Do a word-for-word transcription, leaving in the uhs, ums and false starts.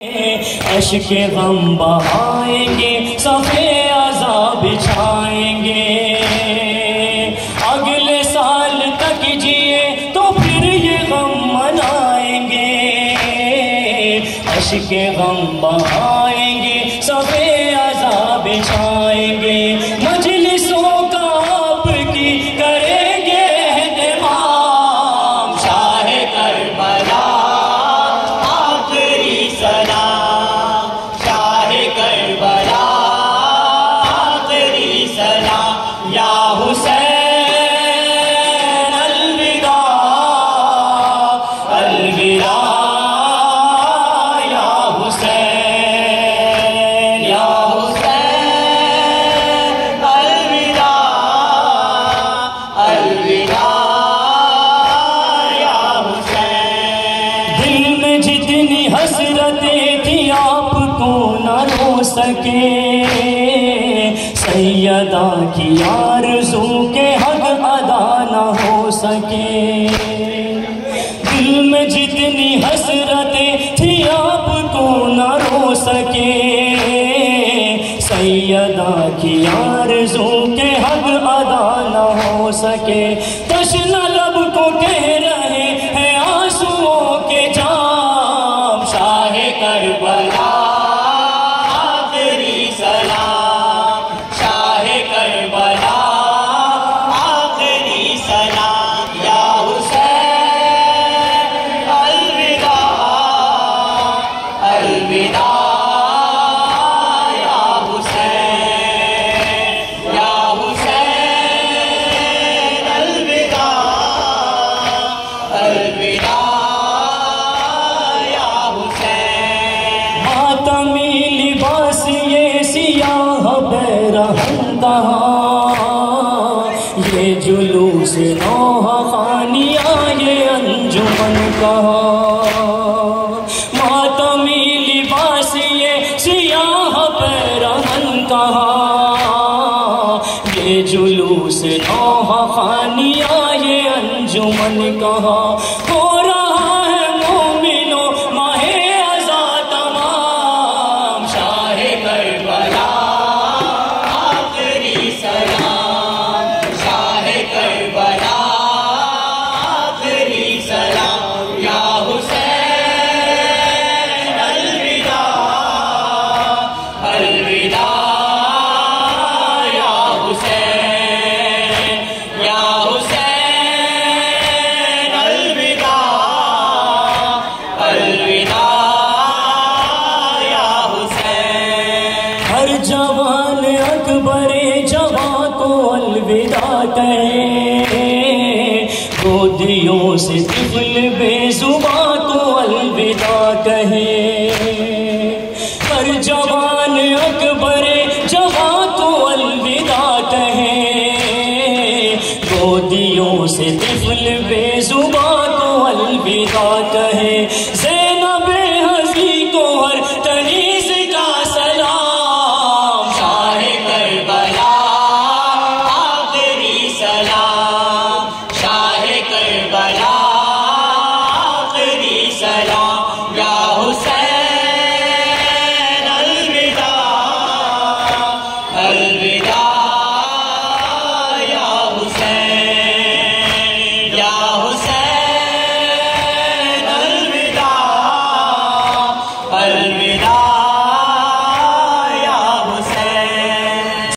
عشق غم بہائیں گے، صفے عذاب بچھائیں گے، اگلے سال تک جیے تو پھر یہ غم منائیں گے، عشق غم بہائیں گے، صفے عذاب بچھائیں گے، مجلسوں کا آپ کی کریں گے اہتمام، شاہ کربلا آخری سلام، شاہ کربلا آخری سلام، یا حسین الوداع الوداع، یا حسین یا حسین الوداع الوداع، یا حسین۔ دل میں جتنی حسرتیں تھیں آپ کو نہ رو سکے، سیدہ کی آرزو کے حق ادا نہ ہو سکے، دل میں جتنی حسرتیں تھیں آپ کو نہ رو سکے، سیدہ کی آرزو کے حق ادا نہ ہو سکے، تشنہ لب کو کہہ رہے ہیں آنسوؤں کے جام، شاہ کربلا آخری سلام، شاہ کربلا آخری سلام، یا حسین الوداع الوداع، یا حسین یا حسین الوداع الوداع، یا حسین۔ ماتمی لباس یہ سیاہ بیرہن کہاں، یہ جلوس نوح خانیاں یہ انجمن کہاں، ماتمی لباس یہ سیاہ بیرہن کہاں، یہ جلوس نوح خانیاں یہ انجمن کہاں، ہو رہا ہے مومنوں ماہ ازاں تمام، شاہ کربلا آخری سلام، شاہ کربلا آخری سلام، یا حسین الوداع الوداع، یا حسین یا حسین الوداع الوداع، یا حسین۔ ہر جوان اکبر جوان کو الوداع کہے، گودیوں سے طفل بے زباں کو الوداع کہے، ہر جوان اکبر جوان کو الوداع کہے، گودیوں سے طفل بے زباں کو الوداع کہے، زینب ہنسی کو ہر تنیز کا سلام، شاہ کربلا آخری سلام، شاہ کربلا آخری سلام، یا حسین الوداع الوداع، یا حسین یا حسین الوداع الوداع،